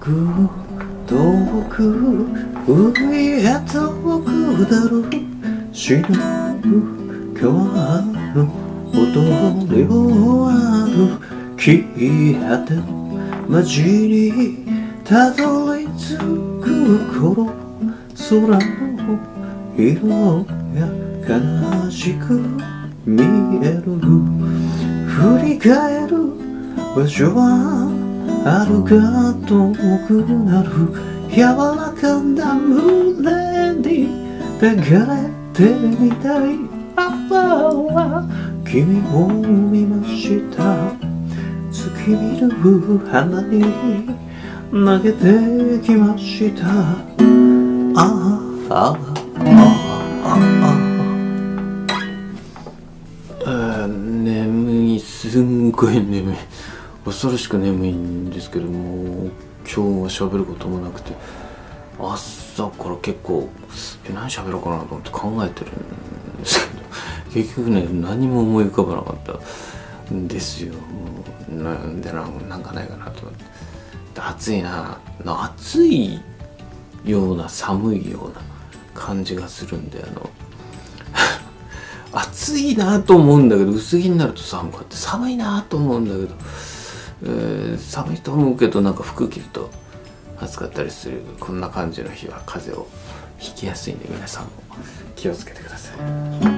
く遠く上へ遠くだろう忍ぶ川のほとりを歩き果ての街にたどり着く頃空の色が悲しく見える振り返る場所は遥か遠くなる柔らかな胸に抱かれてみたい君を見ました月見る花に投げてきました眠いすんごい眠い恐ろしく眠いんですけども今日は喋ることもなくて朝から結構何喋ろうかなと思って考えてるんですけど結局ね何も思い浮かばなかったんですよ。なんでなんかないかなと思って暑いな暑いような寒いような感じがするんで暑いなと思うんだけど薄着になると寒かって寒いなと思うんだけど、寒いと思うけどなんか服着ると暑かったりするこんな感じの日は風邪をひきやすいんで皆さんも気をつけてください。